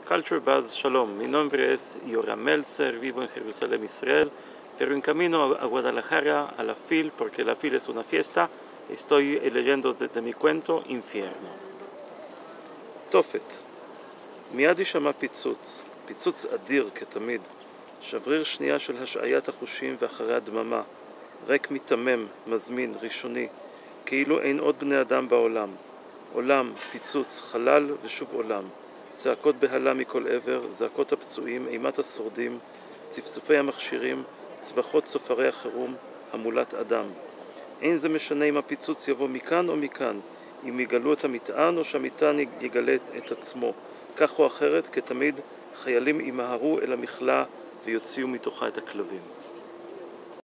Culture Buzz, shalom. Mi nombre es Yoram Meltzer, vivo en Jerusalén, Israel, pero en camino a Guadalajara a la FIL, porque la FIL es una fiesta, estoy leyendo de mi cuento Infierno. תופת. מיד יישמע פיצוץ, פיצוץ אדיר כתמיד, שבריר שנייה של השעיית החושים ואחרי הדממה, ריק מתמם, מזמין, ראשוני, כאילו אין עוד בני אדם בעולם. עולם, פיצוץ, חלל ושוב עולם. צעקות בהלה מכל עבר, זעקות הפצועים, אימת השורדים, צפצופי המכשירים, צווחות סופרי החירום, המולת אדם. אין זה משנה אם הפיצוץ יבוא מכאן או מכאן, אם יגלו את המטען או שהמטען יגלה את עצמו. כך או אחרת, כתמיד, חיילים ימהרו אל המכלה ויוציאו מתוכה את הכלבים.